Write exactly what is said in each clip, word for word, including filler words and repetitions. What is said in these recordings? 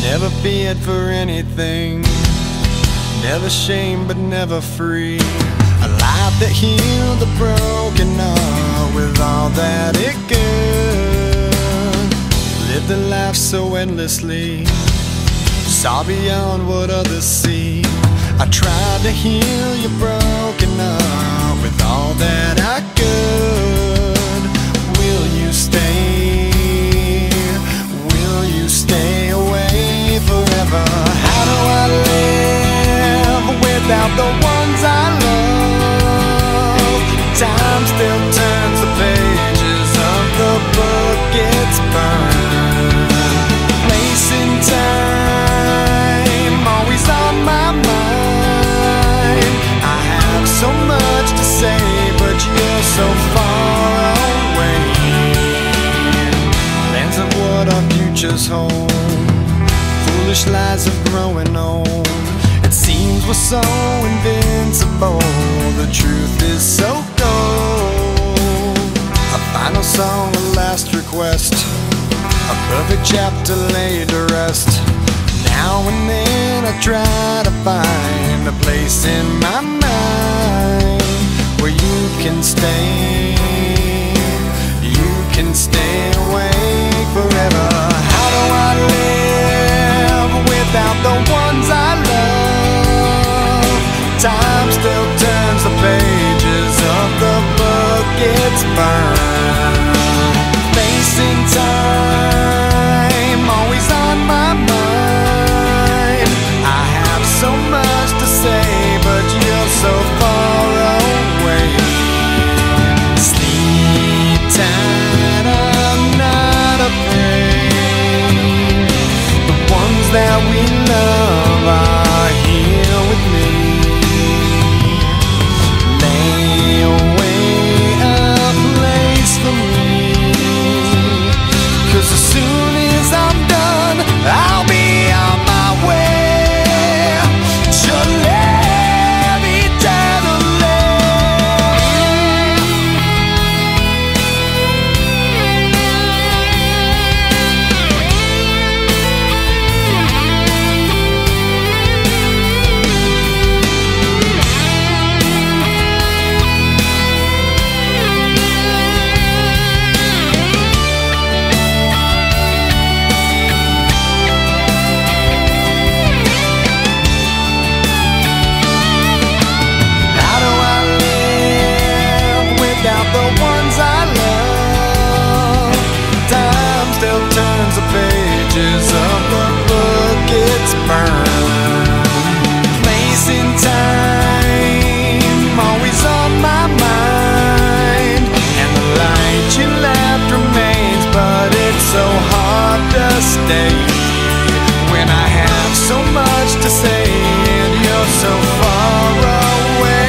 Never feared for anything, never shame but never free. A life that healed the broken heart with all that it could. Lived a life so endlessly, saw beyond what others see. I tried to heal your broken heart with all that I could. Will you stay? Will you stay away forever? How do I live without the ones I love? Time still turns the pages of the book, it's burned. Place in time, always on my mind. I have so much to say, but you're so far away. Plans of what our futures hold, foolish lies of growing old. It seems we're so invincible, the truth is so cold. A final song, a last request, a perfect chapter laid to rest. Now and then I try to find a place in my mind where you can stay, you can stay awake forever. How do I live without the ones I love? Time still turns the pages of the book, it's burned. Facing time, always on my mind. I have so much to say, but you're so far away. Sleep tight, I'm not afraid. The ones that we love are here with me. Lay away a place for me, 'cause as soon as I'm done, I'll be on my way to live eternally. How do I live without the ones I love? Time still turns the pages of the book, it's burned. Place in time, always on my mind. And the light you left remains, but it's so hard to stay when I have so much to say and you're so far away.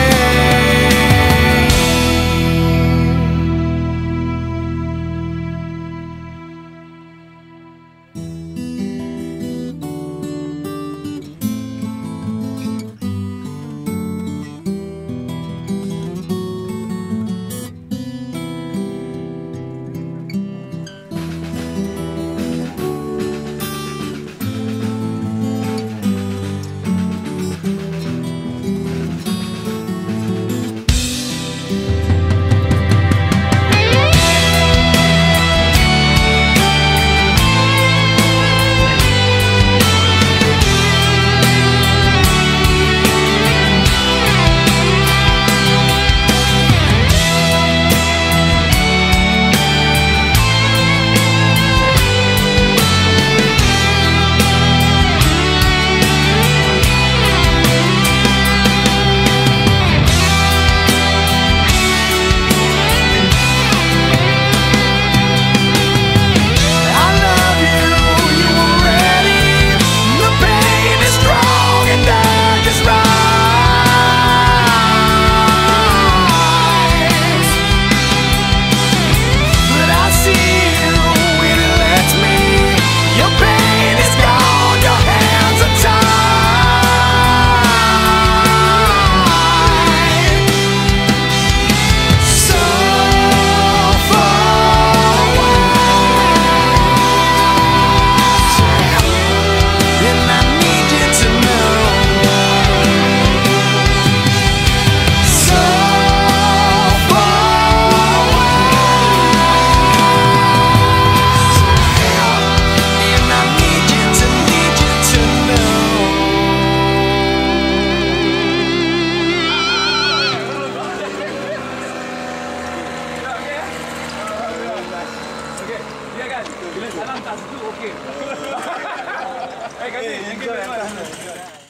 kan. Bila salam tak setuju okey. Eh, kami, thank you very much.